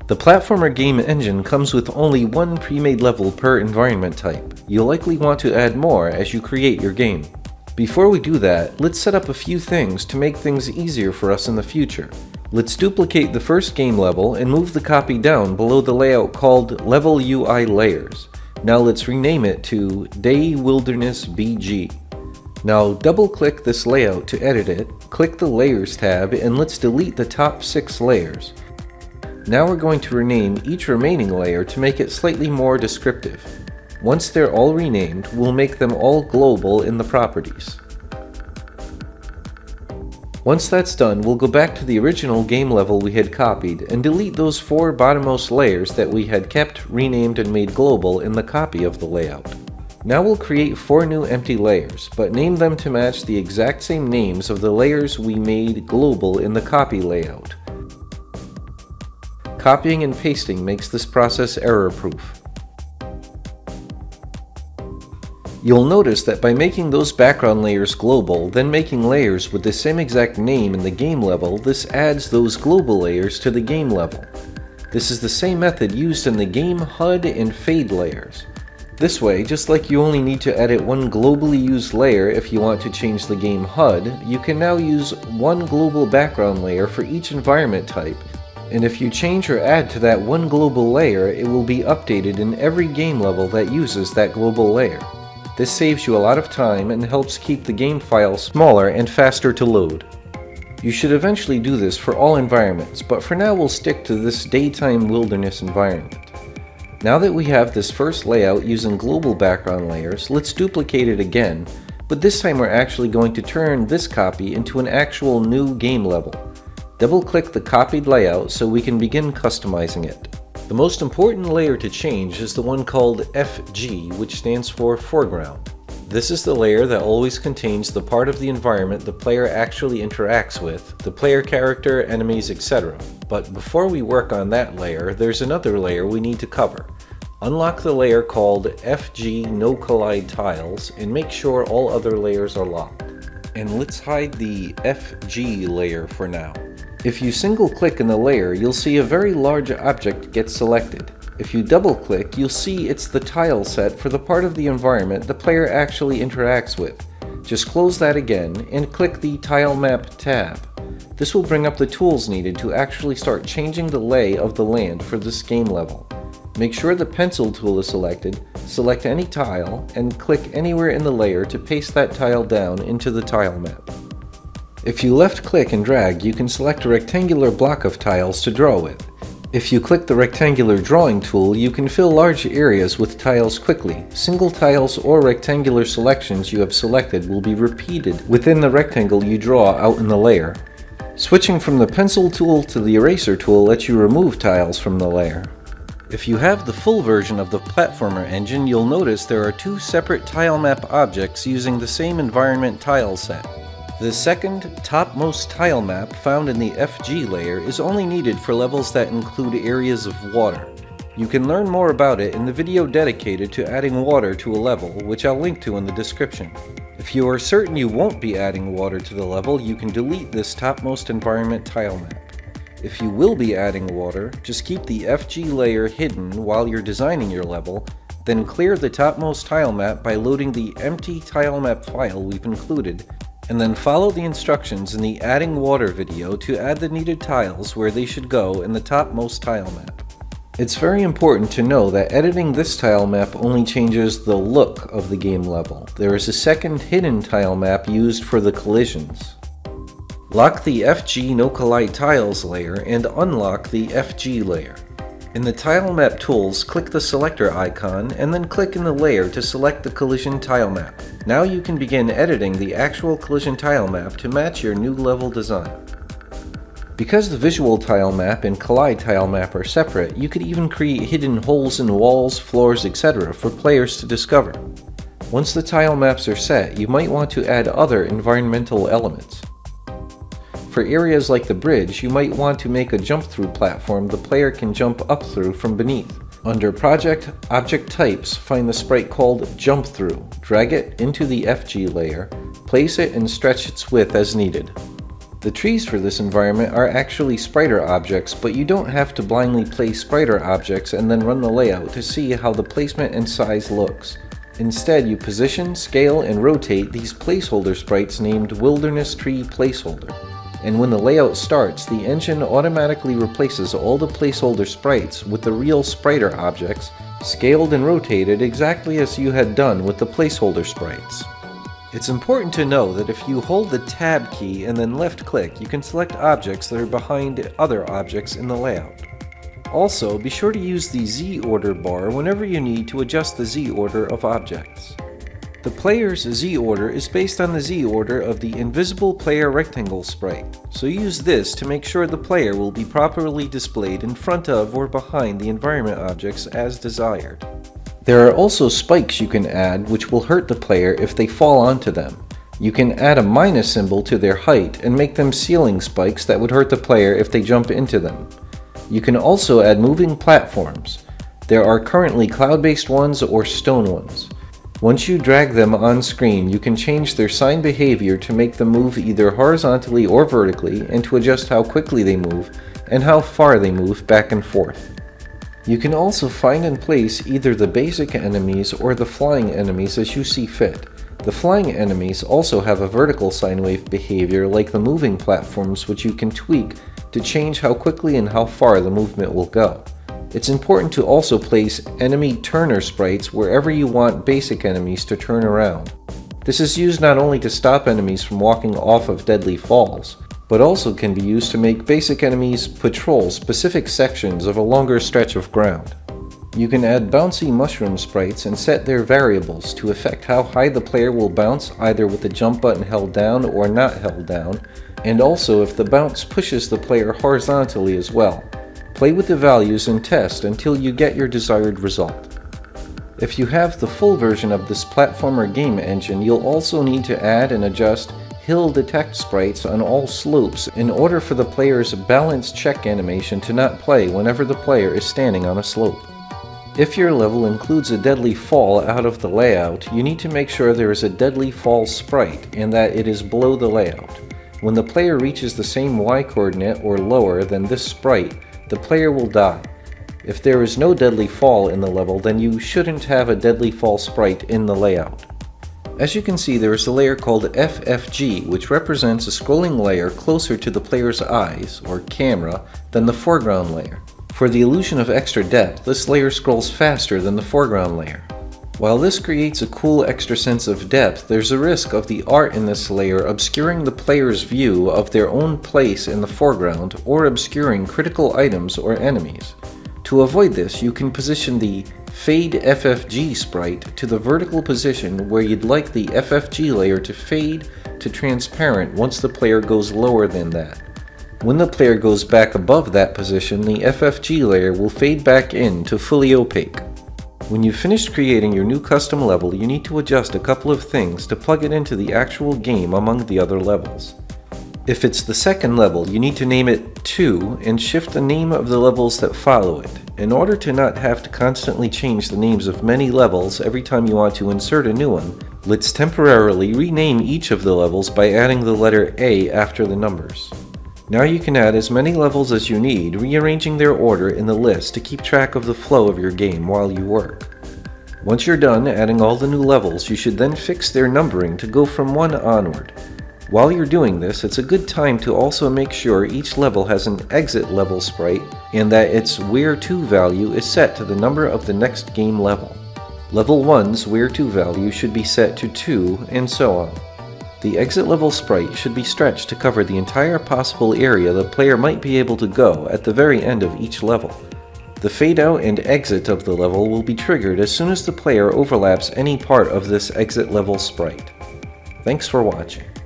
The platformer game engine comes with only one pre-made level per environment type. You'll likely want to add more as you create your game. Before we do that, let's set up a few things to make things easier for us in the future. Let's duplicate the first game level and move the copy down below the layout called Level UI Layers. Now let's rename it to Day Wilderness BG. Now double-click this layout to edit it, click the Layers tab, and let's delete the top 6 layers. Now we're going to rename each remaining layer to make it slightly more descriptive. Once they're all renamed, we'll make them all global in the properties. Once that's done, we'll go back to the original game level we had copied and delete those 4 bottommost layers that we had kept, renamed, and made global in the copy of the layout. Now we'll create 4 new empty layers, but name them to match the exact same names of the layers we made global in the copy layout. Copying and pasting makes this process error-proof. You'll notice that by making those background layers global, then making layers with the same exact name in the game level, this adds those global layers to the game level. This is the same method used in the game HUD and fade layers. This way, just like you only need to edit one globally used layer if you want to change the game HUD, you can now use one global background layer for each environment type. And if you change or add to that one global layer, it will be updated in every game level that uses that global layer. This saves you a lot of time and helps keep the game file smaller and faster to load. You should eventually do this for all environments, but for now we'll stick to this daytime wilderness environment. Now that we have this first layout using global background layers, let's duplicate it again, but this time we're actually going to turn this copy into an actual new game level. Double-click the copied layout so we can begin customizing it. The most important layer to change is the one called FG, which stands for Foreground. This is the layer that always contains the part of the environment the player actually interacts with, the player character, enemies, etc. But before we work on that layer, there's another layer we need to cover. Unlock the layer called FG No Collide Tiles and make sure all other layers are locked. And let's hide the FG layer for now. If you single-click in the layer, you'll see a very large object get selected. If you double-click, you'll see it's the tile set for the part of the environment the player actually interacts with. Just close that again and click the Tile Map tab. This will bring up the tools needed to actually start changing the lay of the land for this game level. Make sure the pencil tool is selected, select any tile, and click anywhere in the layer to paste that tile down into the tile map. If you left-click and drag, you can select a rectangular block of tiles to draw with. If you click the rectangular drawing tool, you can fill large areas with tiles quickly. Single tiles or rectangular selections you have selected will be repeated within the rectangle you draw out in the layer. Switching from the pencil tool to the eraser tool lets you remove tiles from the layer. If you have the full version of the platformer engine, you'll notice there are 2 separate tile map objects using the same environment tile set. The second topmost tile map found in the FG layer is only needed for levels that include areas of water. You can learn more about it in the video dedicated to adding water to a level, which I'll link to in the description. If you are certain you won't be adding water to the level, you can delete this topmost environment tile map. If you will be adding water, just keep the FG layer hidden while you're designing your level, then clear the topmost tile map by loading the empty tile map file we've included, and then follow the instructions in the Adding Water video to add the needed tiles where they should go in the topmost tile map. It's very important to know that editing this tile map only changes the look of the game level. There is a second hidden tile map used for the collisions. Lock the FG No Collide Tiles layer and unlock the FG layer. In the Tile Map tools, click the selector icon and then click in the layer to select the collision tile map. Now you can begin editing the actual collision tile map to match your new level design. Because the visual tile map and collide tile map are separate, you could even create hidden holes in walls, floors, etc. for players to discover. Once the tile maps are set, you might want to add other environmental elements. For areas like the bridge, you might want to make a jump-through platform the player can jump up through from beneath. Under Project Object Types, find the sprite called Jump Through, drag it into the FG layer, place it and stretch its width as needed. The trees for this environment are actually Spriter objects, but you don't have to blindly place Spriter objects and then run the layout to see how the placement and size looks. Instead, you position, scale, and rotate these placeholder sprites named Wilderness Tree Placeholder. And when the layout starts, the engine automatically replaces all the placeholder sprites with the real Spriter objects, scaled and rotated exactly as you had done with the placeholder sprites. It's important to know that if you hold the Tab key and then left click, you can select objects that are behind other objects in the layout. Also, be sure to use the Z order bar whenever you need to adjust the Z order of objects. The player's Z order is based on the Z order of the Invisible Player Rectangle sprite, so use this to make sure the player will be properly displayed in front of or behind the environment objects as desired. There are also spikes you can add which will hurt the player if they fall onto them. You can add a minus symbol to their height and make them ceiling spikes that would hurt the player if they jump into them. You can also add moving platforms. There are currently cloud-based ones or stone ones. Once you drag them on screen, you can change their sign behavior to make them move either horizontally or vertically and to adjust how quickly they move and how far they move back and forth. You can also find and place either the basic enemies or the flying enemies as you see fit. The flying enemies also have a vertical sine wave behavior like the moving platforms, which you can tweak to change how quickly and how far the movement will go. It's important to also place enemy turner sprites wherever you want basic enemies to turn around. This is used not only to stop enemies from walking off of deadly falls, but also can be used to make basic enemies patrol specific sections of a longer stretch of ground. You can add bouncy mushroom sprites and set their variables to affect how high the player will bounce either with the jump button held down or not held down, and also if the bounce pushes the player horizontally as well. Play with the values and test until you get your desired result. If you have the full version of this platformer game engine, you'll also need to add and adjust hill detect sprites on all slopes in order for the player's balance check animation to not play whenever the player is standing on a slope. If your level includes a deadly fall out of the layout, you need to make sure there is a deadly fall sprite and that it is below the layout. When the player reaches the same Y coordinate or lower than this sprite, the player will die. If there is no deadly fall in the level, then you shouldn't have a deadly fall sprite in the layout. As you can see, there is a layer called FFG, which represents a scrolling layer closer to the player's eyes, or camera, than the foreground layer. For the illusion of extra depth, this layer scrolls faster than the foreground layer. While this creates a cool extra sense of depth, there's a risk of the art in this layer obscuring the player's view of their own place in the foreground or obscuring critical items or enemies. To avoid this, you can position the Fade FFG sprite to the vertical position where you'd like the FFG layer to fade to transparent once the player goes lower than that. When the player goes back above that position, the FFG layer will fade back in to fully opaque. When you've finished creating your new custom level, you need to adjust a couple of things to plug it into the actual game among the other levels. If it's the second level, you need to name it 2 and shift the name of the levels that follow it. In order to not have to constantly change the names of many levels every time you want to insert a new one, let's temporarily rename each of the levels by adding the letter A after the numbers. Now you can add as many levels as you need, rearranging their order in the list to keep track of the flow of your game while you work. Once you're done adding all the new levels, you should then fix their numbering to go from 1 onward. While you're doing this, it's a good time to also make sure each level has an exit level sprite and that its where to value is set to the number of the next game level. Level 1's where to value should be set to 2, and so on. The exit level sprite should be stretched to cover the entire possible area the player might be able to go at the very end of each level. The fade out and exit of the level will be triggered as soon as the player overlaps any part of this exit level sprite. Thanks for watching.